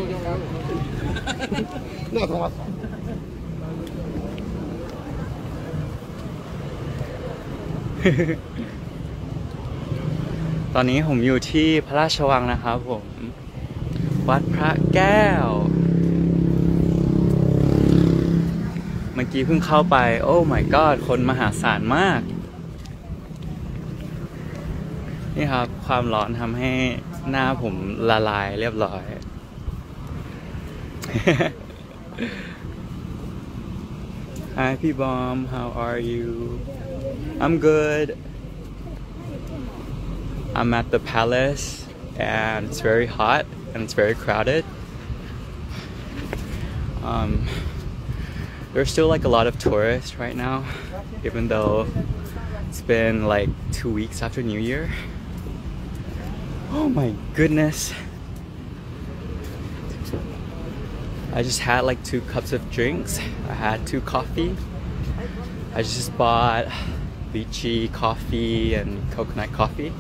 ตอนนี้ผมอยู่ที่พระราชวังนะครับผมวัดพระแก้วเมื่อกี้เพิ่งเข้าไปโอ้ my god คนมหาศาลมากนี่ครับความร้อนทำให้หน้าผมละลายเรียบร้อย Hi P-Bomb, how are you? I'm good. I'm at the palace and it's very hot and it's very crowded. There's still like a lot of tourists right now, even though it's been like 2 weeks after New Year. Oh my goodness. I just had like 2 cups of drinks. I had 2 coffee. I just bought lychee coffee and coconut coffee.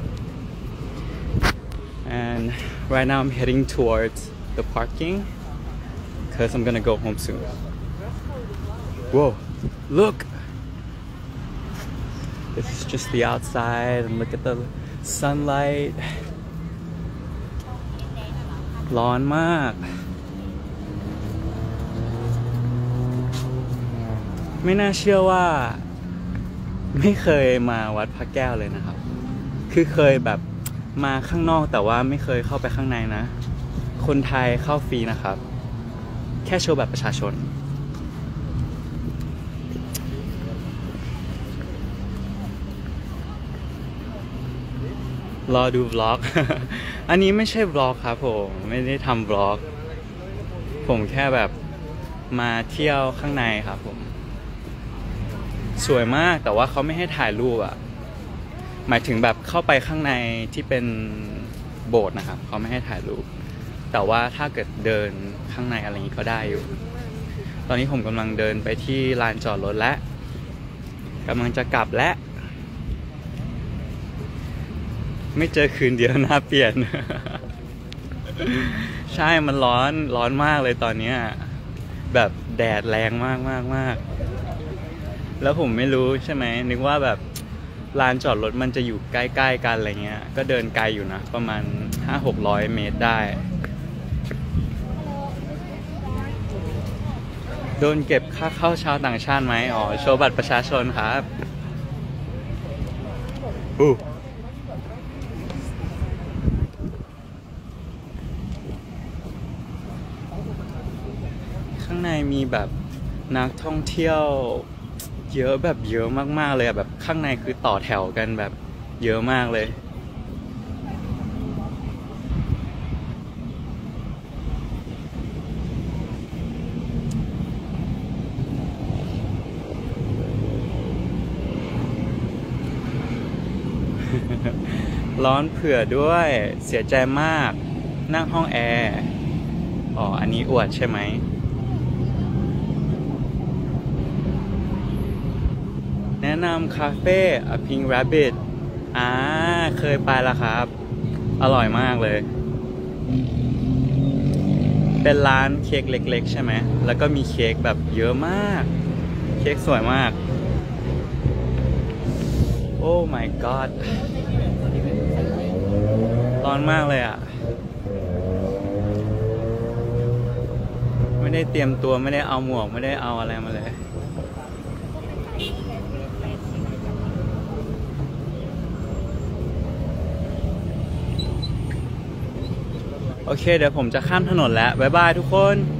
And right now I'm heading towards the parking because I'm gonna go home soon. Whoa, look! This is just the outside and look at the sunlight. ร้อนมากไม่น่าเชื่อว่าไม่เคยมาวัดพระแก้วเลยนะครับคือเคยแบบมาข้างนอกแต่ว่าไม่เคยเข้าไปข้างในนะคนไทยเข้าฟรีนะครับแค่โชว์บัตรประชาชนรอดูวล็อก อันนี้ไม่ใช่วล็อกครับผมไม่ได้ทำวล็อกผมแค่แบบมาเที่ยวข้างในครับผมสวยมากแต่ว่าเขาไม่ให้ถ่ายรูปอ่ะหมายถึงแบบเข้าไปข้างในที่เป็นโบสถ์นะครับเขาไม่ให้ถ่ายรูปแต่ว่าถ้าเกิดเดินข้างในอะไรอย่างนี้ก็ได้อยู่ตอนนี้ผมกำลังเดินไปที่ลานจอดรถและกำลังจะกลับและไม่เจอคืนเดียวหน้าเปลี่ยน ใช่มันร้อนมากเลยตอนนี้แบบแดดแรงมากแล้วผมไม่รู้ใช่ไหมนึกว่าแบบลานจอดรถมันจะอยู่ใกล้ๆกันอะไรเงี้ยก็เดินไกลอยู่นะประมาณ 500-600 เมตรได้โดนเก็บค่าเข้าชาวต่างชาติไหมอ๋อโชว์บัตรประชาชนครับข้างในมีแบบนักท่องเที่ยวเยอะแบบเยอะมากๆเลยแบบข้างในคือต่อแถวกันแบบเยอะมากเลยร้อนเผื่อด้วยเสียใจมากนั่งห้องแอร์อ๋ออันนี้อวดใช่ไหมแนะนำคาเฟ่ A Pink Rabbit เคยไปแล้วครับอร่อยมากเลยเป็นร้านเค้กเล็กๆใช่ไหมแล้วก็มีเค้กแบบเยอะมากเค้กสวยมากโอ้ my god ร้อนมากเลยอ่ะไม่ได้เตรียมตัวไม่ได้เอาหมวกไม่ได้เอาอะไรมาเลยโอเคเดี๋ยวผมจะข้ามถนนแล้วบ๊ายบายทุกคน